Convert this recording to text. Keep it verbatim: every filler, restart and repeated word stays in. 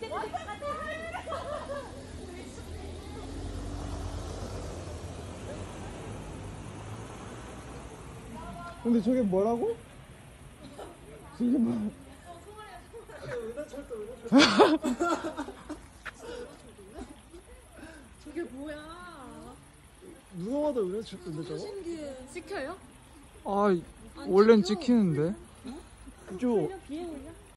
근데 저게 뭐라고? 저게 뭐? 저게 뭐야? 누가 봐도 은하철도인데 저거? 신기해. 찍혀요? 아 원래는 찍히는데. 어? 그죠? 비에 올려?